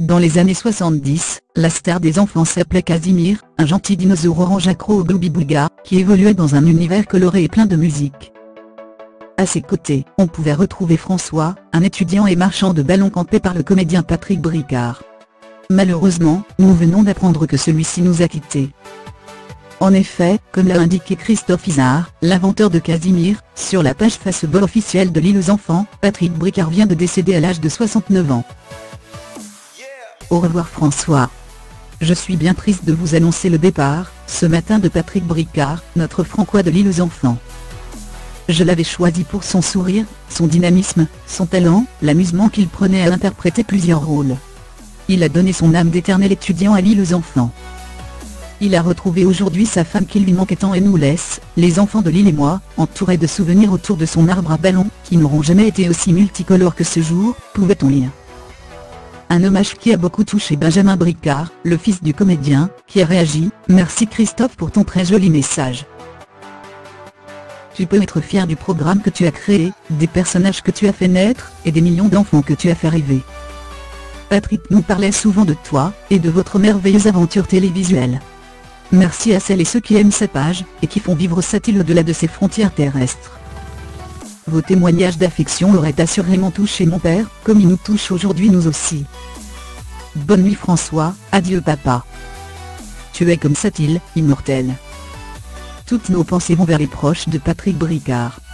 Dans les années 70, la star des enfants s'appelait Casimir, un gentil dinosaure orange accro au gloubi-boulga, qui évoluait dans un univers coloré et plein de musique. À ses côtés, on pouvait retrouver François, un étudiant et marchand de ballons campé par le comédien Patrick Bricard. Malheureusement, nous venons d'apprendre que celui-ci nous a quittés. En effet, comme l'a indiqué Christophe Isard, l'inventeur de Casimir, sur la page Facebook officielle de l'île aux enfants, Patrick Bricard vient de décéder à l'âge de 69 ans. Au revoir François. Je suis bien triste de vous annoncer le départ, ce matin de Patrick Bricard, notre Francois de l'île aux enfants. Je l'avais choisi pour son sourire, son dynamisme, son talent, l'amusement qu'il prenait à interpréter plusieurs rôles. Il a donné son âme d'éternel étudiant à l'île aux enfants. Il a retrouvé aujourd'hui sa femme qui lui manquait tant et nous laisse, les enfants de l'île et moi, entourés de souvenirs autour de son arbre à ballons, qui n'auront jamais été aussi multicolores que ce jour, pouvait-on lire. Un hommage qui a beaucoup touché Benjamin Bricard, le fils du comédien, qui a réagi « Merci Christophe pour ton très joli message. Tu peux être fier du programme que tu as créé, des personnages que tu as fait naître, et des millions d'enfants que tu as fait rêver. Patrick nous parlait souvent de toi, et de votre merveilleuse aventure télévisuelle. Merci à celles et ceux qui aiment sa page, et qui font vivre cette île au-delà de ses frontières terrestres. Vos témoignages d'affection auraient assurément touché mon père, comme ils nous touchent aujourd'hui nous aussi. Bonne nuit François, adieu papa. Tu es comme cette île, immortelle. Toutes nos pensées vont vers les proches de Patrick Bricard.